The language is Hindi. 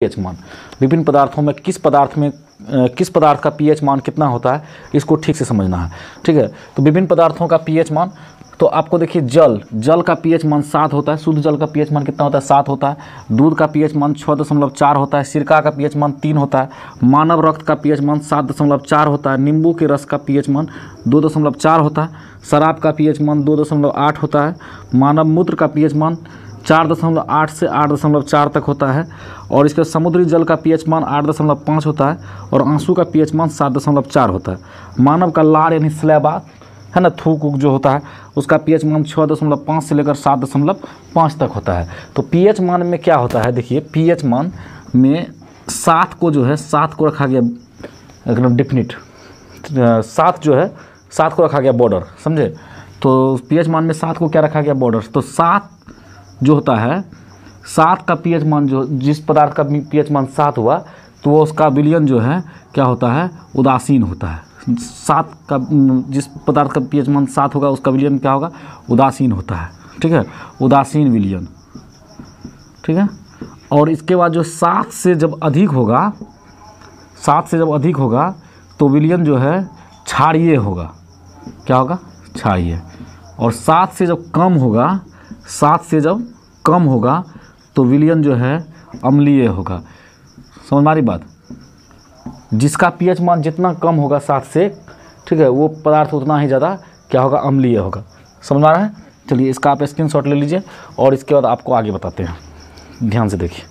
पीएच मान। विभिन्न पदार्थों में किस पदार्थ का पीएच मान कितना होता है, इसको ठीक से समझना है। ठीक है, तो विभिन्न पदार्थों का पीएच मान, तो आपको देखिए जल का पीएच मान 7 होता है। शुद्ध जल का पीएच मान कितना होता है, 7 होता है। दूध का पीएच मान 6.4 होता है। सिरका का पीएच मान 3 होता है। मानव रक्त का पीएच मान 7.4 होता है। नींबू के रस का पीएच मान 2.4 होता है। शराब का पीएच मान 2.8 होता है। मानव मूत्र का पीएच मान 4.8 से 8.4 तक होता है। और इसके समुद्री जल का पीएच मान 8.5 होता है। और आंसू का पीएच मान 7.4 होता है। मानव का लार यानी स्लैबा है ना, थूक जो होता है, उसका पीएच मान 6.5 से लेकर 7.5 तक होता है। तो पीएच मान में क्या होता है, देखिए पीएच मान में 7 को जो है 7 को रखा गया एकदम डिफिनिट, 7 जो है 7 को रखा गया बॉर्डर, समझे। तो पीएच मान में 7 को क्या रखा गया, बॉर्डर। तो 7 जो होता है, 7 का पीएच मान जो जिस पदार्थ का पीएच मान 7 हुआ तो उसका विलयन जो है क्या होता है, उदासीन होता है। 7 का जिस पदार्थ का पीएच मान 7 होगा उसका विलयन क्या होगा, उदासीन होता है। ठीक है, उदासीन विलयन। ठीक है, और इसके बाद जो 7 से जब अधिक होगा, 7 से जब अधिक होगा तो विलयन जो है क्षारीय होगा। क्या होगा, क्षारीय। और 7 से जब कम होगा, 7 से जब कम होगा तो विलयन जो है अम्लीय होगा। समझ मारी बात। जिसका पीएच मान जितना कम होगा 7 से, ठीक है, वो पदार्थ उतना ही ज़्यादा क्या होगा, अम्लीय होगा। समझ में आ रहा है। चलिए इसका आप स्क्रीनशॉट ले लीजिए और इसके बाद आपको आगे बताते हैं, ध्यान से देखिए।